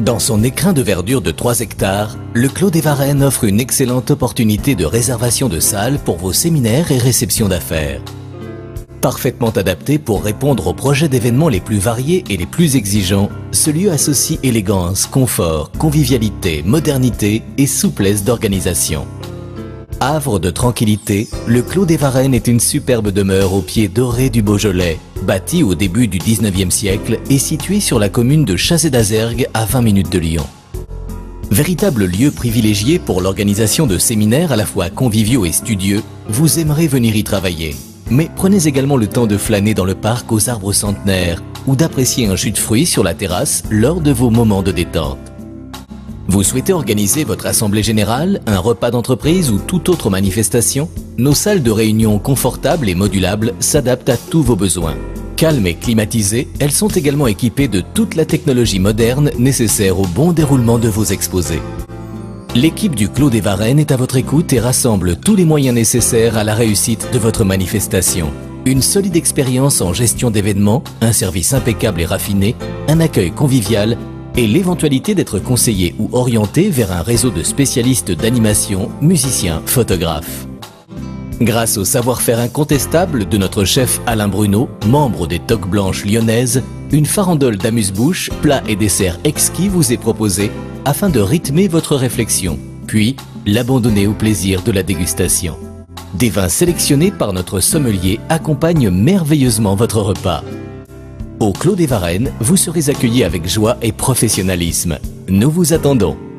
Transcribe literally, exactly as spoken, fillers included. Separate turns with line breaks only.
Dans son écrin de verdure de trois hectares, le Clos des Varennes offre une excellente opportunité de réservation de salles pour vos séminaires et réceptions d'affaires. Parfaitement adapté pour répondre aux projets d'événements les plus variés et les plus exigeants, ce lieu associe élégance, confort, convivialité, modernité et souplesse d'organisation. Havre de tranquillité, le Clos des Varennes est une superbe demeure au pied doré du Beaujolais, bâti au début du dix-neuvième siècle et situé sur la commune de Chazé-d'Azergues à vingt minutes de Lyon. Véritable lieu privilégié pour l'organisation de séminaires à la fois conviviaux et studieux, vous aimerez venir y travailler. Mais prenez également le temps de flâner dans le parc aux arbres centenaires ou d'apprécier un jus de fruits sur la terrasse lors de vos moments de détente. Vous souhaitez organiser votre assemblée générale, un repas d'entreprise ou toute autre manifestation? Nos salles de réunion confortables et modulables s'adaptent à tous vos besoins. Calmes et climatisées, elles sont également équipées de toute la technologie moderne nécessaire au bon déroulement de vos exposés. L'équipe du Clos des Varennes est à votre écoute et rassemble tous les moyens nécessaires à la réussite de votre manifestation. Une solide expérience en gestion d'événements, un service impeccable et raffiné, un accueil convivial et l'éventualité d'être conseillé ou orienté vers un réseau de spécialistes d'animation, musiciens, photographes. Grâce au savoir-faire incontestable de notre chef Alain Bruno, membre des Toques Blanches lyonnaises, une farandole d'amuse-bouche, plats et desserts exquis vous est proposée afin de rythmer votre réflexion, puis l'abandonner au plaisir de la dégustation. Des vins sélectionnés par notre sommelier accompagnent merveilleusement votre repas. Au Clos des Varennes, vous serez accueillis avec joie et professionnalisme. Nous vous attendons.